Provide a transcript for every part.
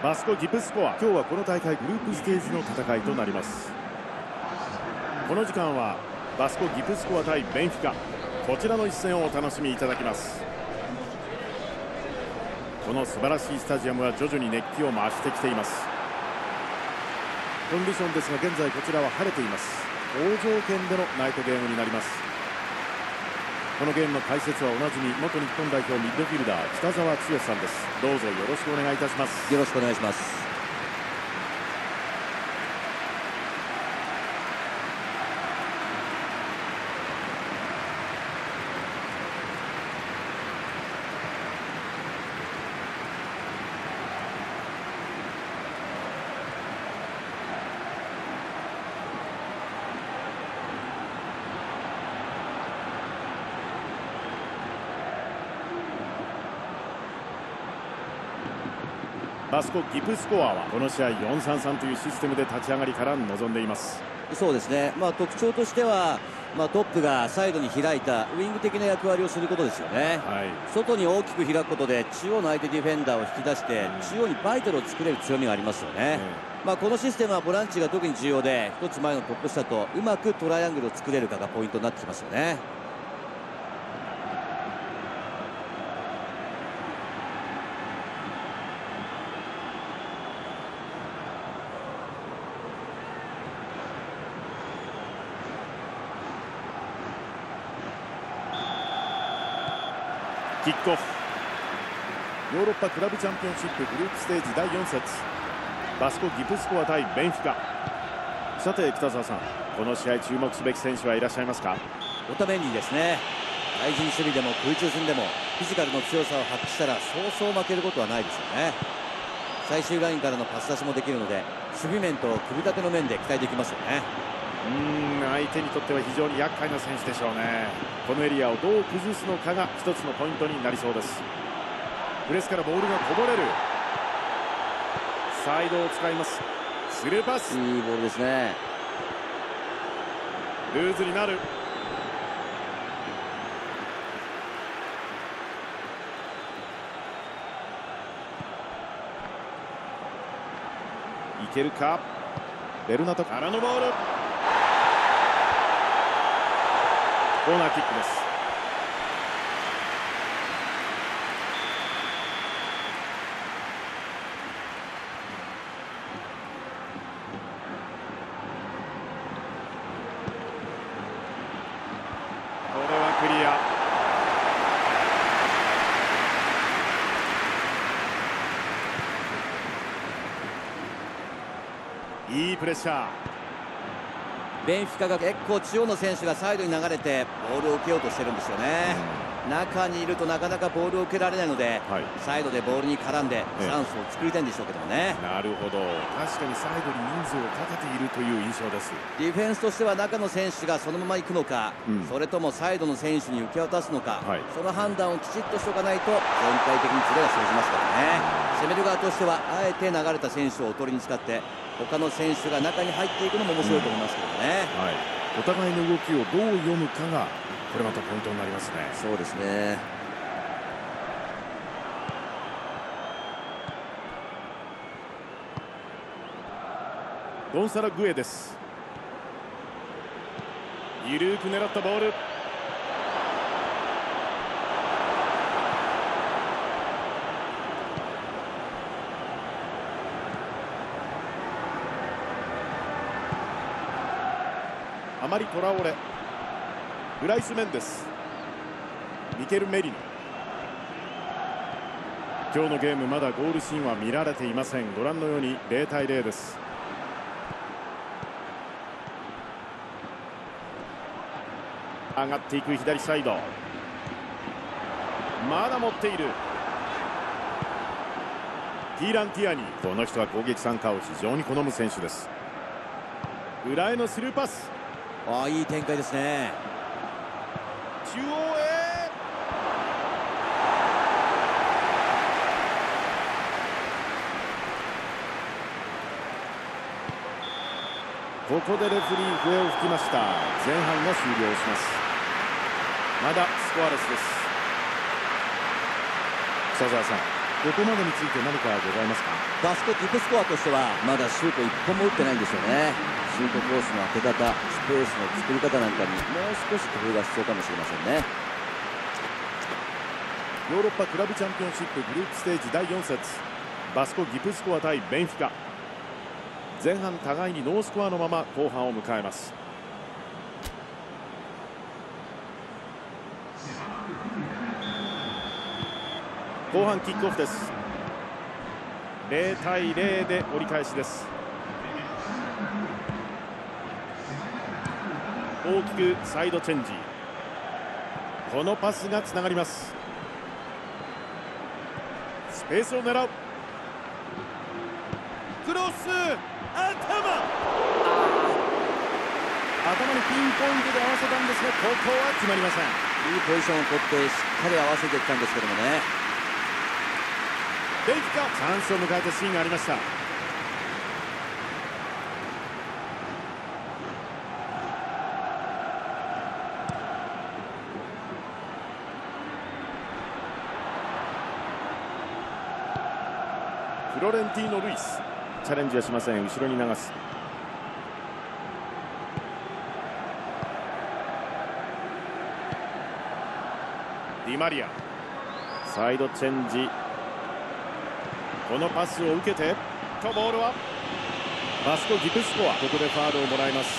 バスコ・ギプスコア、今日はこの大会グループステージの戦いとなります。この時間はバスコ・ギプスコア対ベンフィカ、こちらの一戦をお楽しみいただきます。この素晴らしいスタジアムは徐々に熱気を増してきています。コンディションですが現在こちらは晴れています。好条件でのナイトゲームになります。このゲームの解説はおなじみ元日本代表ミッドフィルダー北澤剛さんです。どうぞよろしくお願いいたします。 よろしくお願いします。 バスコ・ギプスコアはこの試合 4-3-3 というシステムで立ち上がりから臨んでいます。 そうですね、特徴としては、トップがサイドに開いたウイング的な役割をすることですよね、外に大きく開くことで中央の相手ディフェンダーを引き出して中央にバイタルを作れる強みがありますよね、このシステムはボランチが特に重要で、一つ前のトップ下とうまくトライアングルを作れるかがポイントになってきますよね。 キックオフ。ヨーロッパクラブチャンピオンシップグループステージ第4節、バスコ・ギプスコア対ベンフィカ。さて北澤さん、この試合注目すべき選手はいらっしゃいますか？ オタメンディですね。対人守備でも空中戦でもフィジカルの強さを発揮したらそうそう負けることはないですよね。最終ラインからのパス出しもできるので守備面と組み立ての面で期待できますよね。 相手にとっては非常に厄介な選手でしょうね。このエリアをどう崩すのかが一つのポイントになりそうです。プレスからボールがこぼれる。サイドを使います。スルーパス、 いいボールですね。 ルーズになる。いけるか。ベルナトからのボール。コーナーキックです。これはクリア。いいプレッシャー。 ベンフィカが結構中央の選手がサイドに流れてボールを受けようとしてるんですよね、中にいるとなかなかボールを受けられないので、サイドでボールに絡んでチャンスを作りたいんでしょうけどもね、 なるほど、確かにサイドに人数をかけているという印象です。 ディフェンスとしては中の選手がそのまま行くのか、それともサイドの選手に受け渡すのか、その判断をきちっとしておかないと全体的にズレが生じますからね。攻める側としてはあえて流れた選手をおとりに使って他の選手が中に入っていくのも面白いと思いますけどね、 お互いの動きをどう読むかがこれまたポイントになりますね。 そうですね。 ゴンサラ・グエです。緩く狙ったボール。アマリ・トラオレ、ブライス・メンデス、ミケル・メリノ。今日のゲームまだゴールシーンは見られていません。ご覧のように0対0です。上がっていく左サイド、まだ持っているティーラン・ティアニ。この人は攻撃参加を非常に好む選手です。裏へのスルーパス、 いい展開ですね。 中央へ。ここでレフリー笛を吹きました。前半が終了します。まだスコアレスです。北澤さん、 ここまでについて何かございますか？ バスコ・ディプスコアとしてはまだシュート1本も打ってないんですよね。シュートコースの当て方、スペースの作り方なんかにもう少し工夫が必要かもしれませんね。 ヨーロッパクラブチャンピオンシップグループステージ第4節、バスコ・ディプスコア対ベンフィカ。前半互いにノースコアのまま後半を迎えます。後半キックオフです。0対0で折り返しです。大きくサイドチェンジ、このパスがつながります。スペースを狙う、クロス、頭にピンポイントで合わせたんですが、ここは決まりません。 いいポジションを取ってしっかり合わせてきたんですけどもね。 ベンフィカ、チャンスを迎えたシーンがありました。フロレンティーノ・ルイス、チャレンジはしません。後ろに流す。ディマリア、サイドチェンジ、このパスを受けてとボールはバスコ・ディプスコア、ここでファウルをもらいます。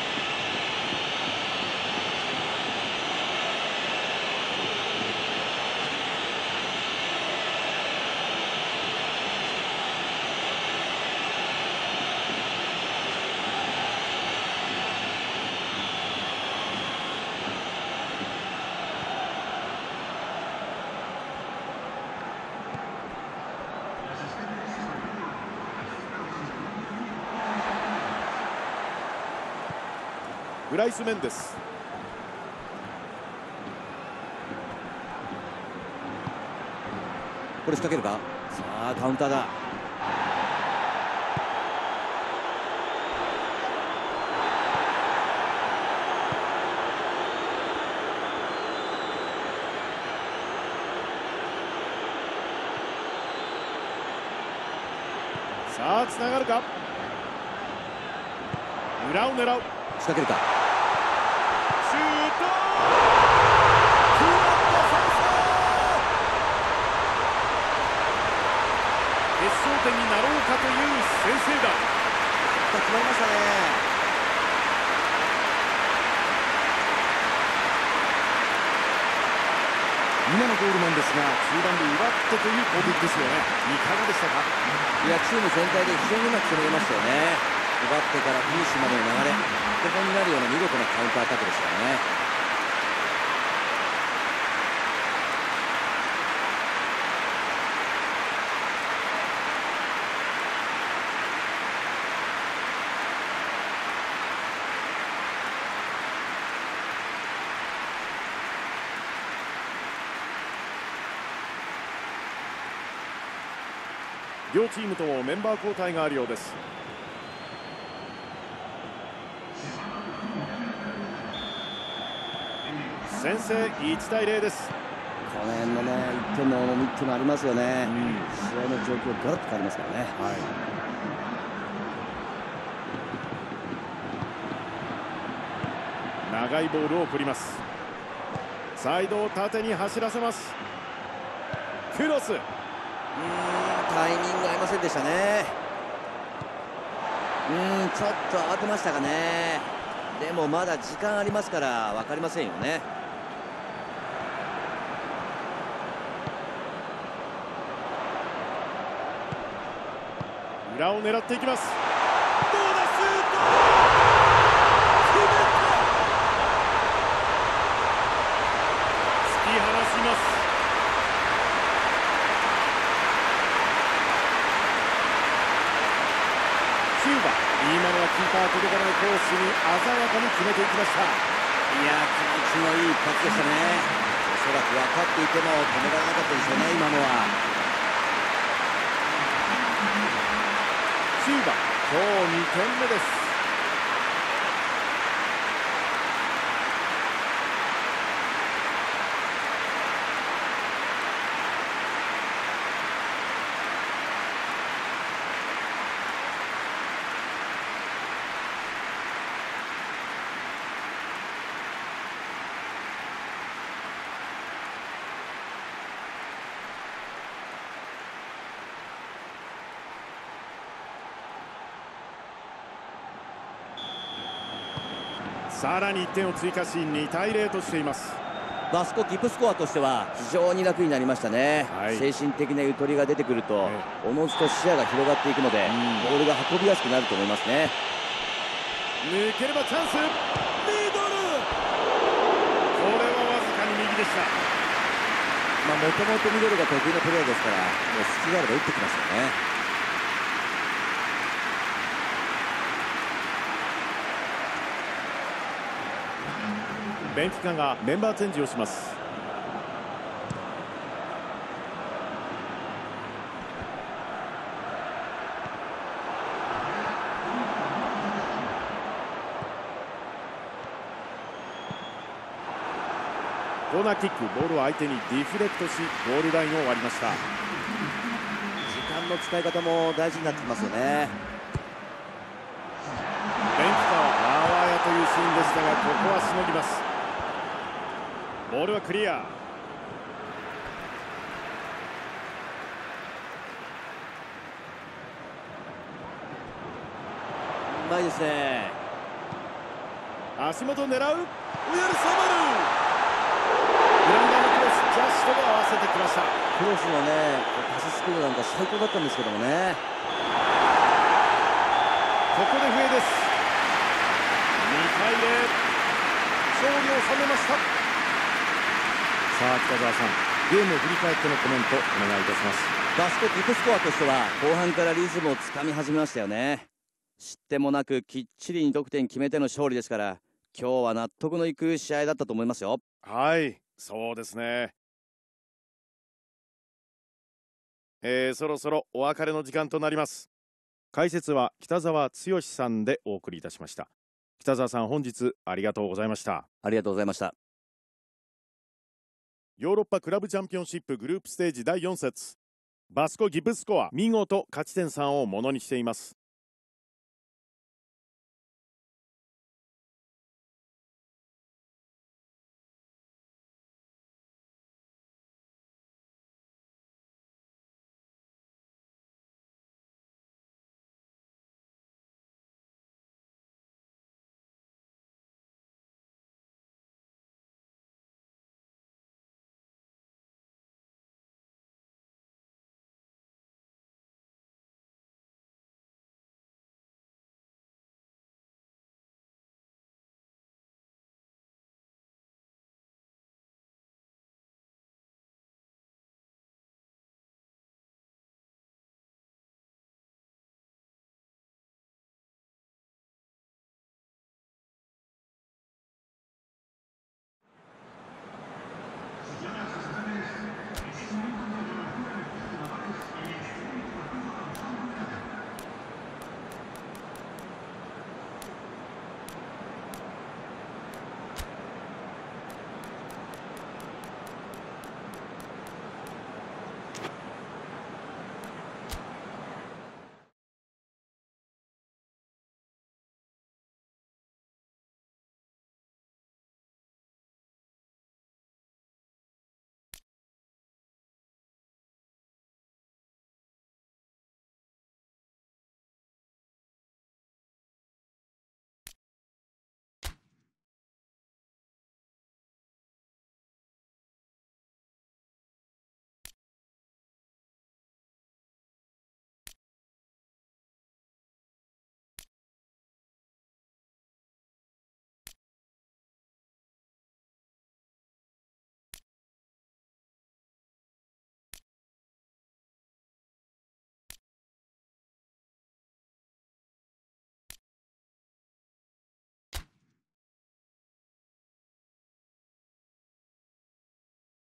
ブライス・メンデス、 これ仕掛けるか。さあカウンターだ。 さあつながるか。裏を狙う、 仕掛けるか。 シュート、決勝点になろうかという先制打。 決まりましたね。 今のゴールなんですが、中盤で奪ってという攻撃ですよね。いかがでしたか？ いや、チーム全体で非常にうまく攻めれましたよね。奪ってからフィニッシュまでの流れ、ここになるような見事なカウンターアタックでしたよね。 両チームともメンバー交代があるようです。先制1対0です。 この辺のね、1点の重みっていうのありますよね。試合の状況ガラッと変わりますからね。 長いボールを送ります。サイドを縦に走らせます。クロス、 タイミング合いませんでしたね。ちょっと慌てましたかね。でもまだ時間ありますから分かりませんよね。 裏を狙っていきます。どうだ、シュート、決めた。突き放します。キューバ、今のはキーパー届かないコースに鮮やかに決めていきました。 いや、気持ちのいいパスでしたね。おそらく分かっていても止められなかったでしょうね、今のは。 キューバ、今日2点目です。 さらに1点を追加し2対0としています。 バスコキップスコアとしては非常に楽になりましたね、精神的なゆとりが出てくると、おのずと視野が広がっていくので、ボールが運びやすくなると思いますね。 抜ければチャンス、ミドル、これはわずかに右でした。 もともとミドルが得意なプレーですから、もう隙があれば打ってきますよね。 ベンフィカがメンバーチェンジをします。コーナーキック、ボールを相手にディフレクトしゴールラインを割りました。 時間の使い方も大事になってきますよね。 ベンフィカはあわやというシーンでしたが、ここはしのぎます。ボールはクリア。うまいですね。 足元狙う、ウェルサマル、グラウンダーのクロス、ジャッシュと合わせてきました。 クロスのね、パススピードなんか最高だったんですけどもね。 ここで笛です。2対0、勝利を収めました。さあ北澤さん、ゲームを振り返ってのコメントお願いいたします。 バスコキップスコアとしては後半からリズムをつかみ始めましたよね。失点もなくきっちり2得点決めての勝利ですから、今日は納得のいく試合だったと思いますよ。 はい、そうですね。そろそろお別れの時間となります。解説は北澤剛さんでお送りいたしました。北澤さん、本日ありがとうございました。 ありがとうございました。 ヨーロッパクラブチャンピオンシップグループステージ第4節、バスコギブスコア見事勝ち点3をものにしています。